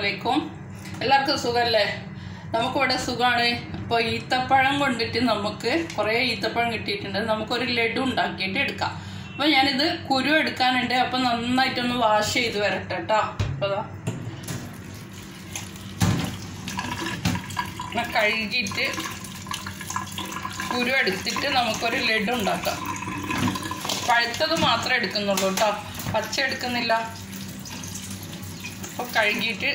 അലൈക്കും. എല്ലാവർക്കും സുഖമല്ലേ? നമുക്കിവിടെ സുഖമാണ്. അപ്പോൾ ഈത്തപ്പഴം കൊണ്ടിട്ട് നമുക്ക് കുറേ ഈത്തപ്പഴം കിട്ടിയിട്ടുണ്ട്. നമുക്കൊരു ലഡു ഉണ്ടാക്കിയിട്ട് എടുക്കാം. അപ്പോൾ ഞാനിത് കുരു എടുക്കാനുണ്ട്. അപ്പോൾ നന്നായിട്ടൊന്ന് വാഷ് ചെയ്ത് വരട്ടെ കേട്ടോ. അപ്പോൾ അതാ കഴുകിയിട്ട് കുരു എടുത്തിട്ട് നമുക്കൊരു ലഡു ഉണ്ടാക്കാം. പഴുത്തത് മാത്രമേ എടുക്കുന്നുള്ളൂ കേട്ടോ, പച്ച എടുക്കുന്നില്ല. അപ്പോൾ കഴുകിയിട്ട്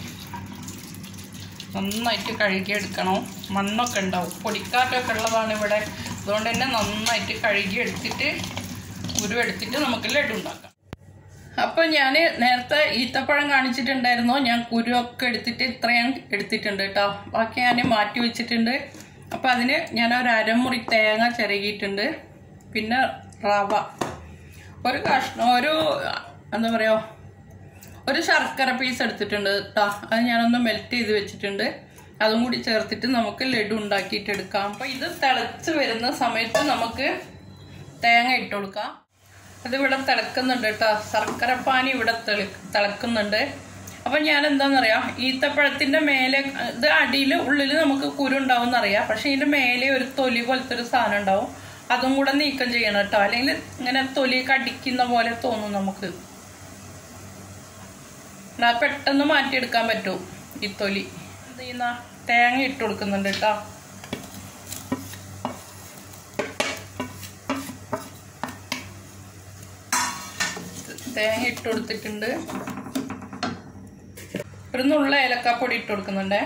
നന്നായിട്ട് കഴുകിയെടുക്കണം. മണ്ണൊക്കെ ഉണ്ടാവും, പൊടിക്കാറ്റൊക്കെ ഉള്ളതാണ് ഇവിടെ. അതുകൊണ്ട് തന്നെ നന്നായിട്ട് കഴുകിയെടുത്തിട്ട് കുരു എടുത്തിട്ട് നമുക്ക് ലഡു ഉണ്ടാക്കാം. അപ്പോൾ ഞാൻ നേരത്തെ ഈത്തപ്പഴം കാണിച്ചിട്ടുണ്ടായിരുന്നു. ഞാൻ കുരുവൊക്കെ എടുത്തിട്ട് ഇത്രയും എടുത്തിട്ടുണ്ട് കേട്ടോ. ബാക്കി ഞാൻ മാറ്റി വെച്ചിട്ടുണ്ട്. അപ്പോൾ അതിന് ഞാൻ ഒരു അരമുറി തേങ്ങ ചിരകിയിട്ടുണ്ട്. പിന്നെ റവ ഒരു കഷ്ണം, ഒരു എന്താ പറയുക, ഒരു ശർക്കര പീസ് എടുത്തിട്ടുണ്ട് കേട്ടോ. അത് ഞാനൊന്ന് മെൽറ്റ് ചെയ്ത് വെച്ചിട്ടുണ്ട്. അതും കൂടി ചേർത്തിട്ട് നമുക്ക് ലഡു ഉണ്ടാക്കിയിട്ട് എടുക്കാം. അപ്പോൾ ഇത് തിളച്ച് വരുന്ന സമയത്ത് നമുക്ക് തേങ്ങ ഇട്ട് കൊടുക്കാം. അതിവിടെ തിളക്കുന്നുണ്ട് കേട്ടോ. ശർക്കരപ്പാനി ഇവിടെ തിളക്കുന്നുണ്ട്. അപ്പം ഞാൻ എന്താണെന്നറിയാം, ഈത്തപ്പഴത്തിൻ്റെ മേലെ ഇത് അടിയിൽ ഉള്ളിൽ നമുക്ക് കുരു ഉണ്ടാവും എന്നറിയാം. പക്ഷെ ഇതിൻ്റെ മേലെ ഒരു തൊലി പോലത്തെ ഒരു സാധനം ഉണ്ടാവും. അതും കൂടെ നീക്കം ചെയ്യണം കേട്ടോ. അല്ലെങ്കിൽ ഇങ്ങനെ തൊലി കടിക്കുന്ന പോലെ തോന്നും നമുക്ക്. പെട്ടെന്ന് മാറ്റിയെടുക്കാൻ പറ്റും ഈ തൊലി. എന്ത് ചെയ്യുന്ന തേങ്ങ ഇട്ട് കൊടുക്കുന്നുണ്ട് കേട്ടോ. തേങ്ങ ഇട്ട് കൊടുത്തിട്ടുണ്ട്. ഒരു നുള്ള ഏലക്കാപ്പൊടി ഇട്ട് കൊടുക്കുന്നുണ്ടേ.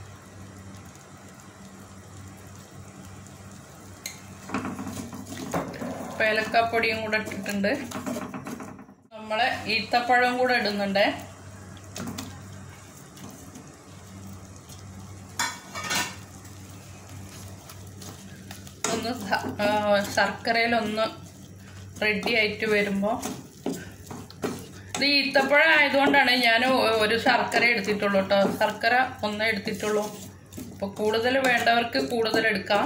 ഇപ്പം ഏലക്കാപ്പൊടിയും കൂടെ ഇട്ടിട്ടുണ്ട്. നമ്മളെ ഈത്തപ്പഴം കൂടെ ഇടുന്നുണ്ടേ. ഒന്ന് ശർക്കരയിലൊന്ന് റെഡി ആയിട്ട് വരുമ്പോൾ, ഇത് ഈത്തപ്പഴം ആയതുകൊണ്ടാണ് ഞാൻ ഒരു ശർക്കര എടുത്തിട്ടുള്ളൂ കേട്ടോ. ശർക്കര ഒന്നേ എടുത്തിട്ടുള്ളൂ. അപ്പോൾ കൂടുതൽ വേണ്ടവർക്ക് കൂടുതൽ എടുക്കാം.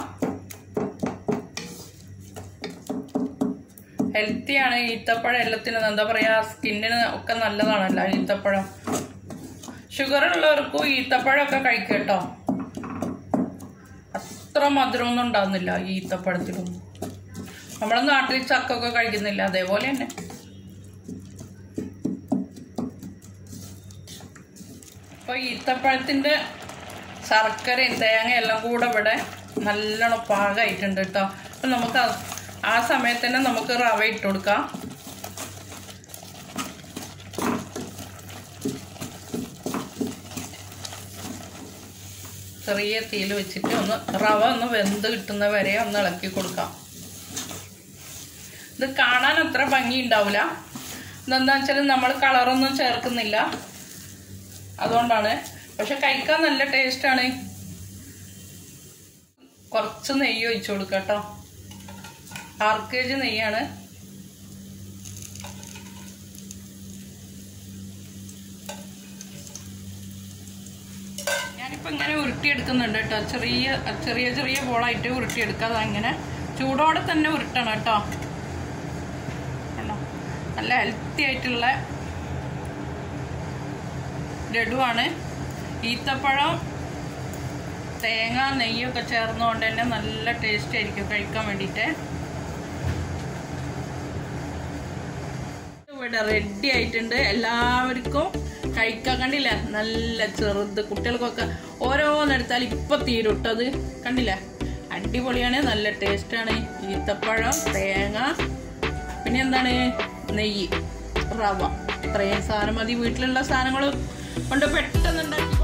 ഹെൽത്തിയാണ് ഈത്തപ്പഴം. എല്ലാത്തിനും എന്താ പറയുക, സ്കിന്നിന് ഒക്കെ നല്ലതാണല്ലോ ഈത്തപ്പഴം. ഷുഗർ ഉള്ളവർക്കും ഈത്തപ്പഴമൊക്കെ കഴിക്കുക കേട്ടോ. അത്ര മധുരമൊന്നും ഉണ്ടാകുന്നില്ല ഈ ഈത്തപ്പഴത്തിലൊന്നും. നമ്മളെ നാട്ടിൽ ചക്കൊക്കെ കഴിക്കുന്നില്ല, അതേപോലെ തന്നെ. അപ്പോൾ ഈത്തപ്പഴത്തിൻ്റെ ശർക്കരയും തേങ്ങയും എല്ലാം കൂടെ ഇവിടെ നല്ലോണം പാകമായിട്ടുണ്ട് കേട്ടോ. അപ്പം നമുക്ക് ആ സമയത്ത് തന്നെ നമുക്ക് റവ ഇട്ട് കൊടുക്കാം. ചെറിയ തീയിൽ വെച്ചിട്ട് റവ ഒന്ന് വെന്ത് കിട്ടുന്ന വരെ ഒന്ന് ഇളക്കി കൊടുക്കാം. ഇത് കാണാൻ അത്ര ഭംഗി ഉണ്ടാവില്ല. ഇതെന്താ വെച്ചാൽ നമ്മൾ കളറൊന്നും ചേർക്കുന്നില്ല, അതുകൊണ്ടാണ്. പക്ഷെ കഴിക്കാൻ നല്ല ടേസ്റ്റാണ്. കുറച്ച് നെയ്യ് ഒഴിച്ചു കൊടുക്കാം കേട്ടോ. 6 kg നെയ്യാണ്. ഞാനിപ്പോൾ ഇങ്ങനെ ഉരുട്ടിയെടുക്കുന്നുണ്ട് കേട്ടോ. ചെറിയ ചെറിയ ബോളായിട്ട് ഉരുട്ടിയെടുക്കാതെ അങ്ങനെ ചൂടോടെ തന്നെ ഉരുട്ടണം കേട്ടോ. നല്ല ഹെൽത്തി ആയിട്ടുള്ള ലഡുവാണ്. ഈത്തപ്പഴം തേങ്ങ നെയ്യൊക്കെ ചേർന്നുകൊണ്ട് തന്നെ നല്ല ടേസ്റ്റ് ആയിരിക്കും കഴിക്കാൻ വേണ്ടിയിട്ട്. ഇവിടെ റെഡി ആയിട്ടുണ്ട്. എല്ലാവർക്കും കഴിക്കാൻ. കണ്ടില്ലേ, നല്ല ചെറുത് കുട്ടികൾക്കൊക്കെ ഓരോന്നെടുത്താൽ ഇപ്പം തീരുട്ടത്. കണ്ടില്ലേ, അടിപൊളിയാണ്, നല്ല ടേസ്റ്റാണ്. ഈത്തപ്പഴം, തേങ്ങ, പിന്നെ എന്താണ്, നെയ്യ്, റവ, ഇത്രയും സാധനം മതി. വീട്ടിലുള്ള സാധനങ്ങൾ കൊണ്ട് പെട്ടെന്നുണ്ടാക്കി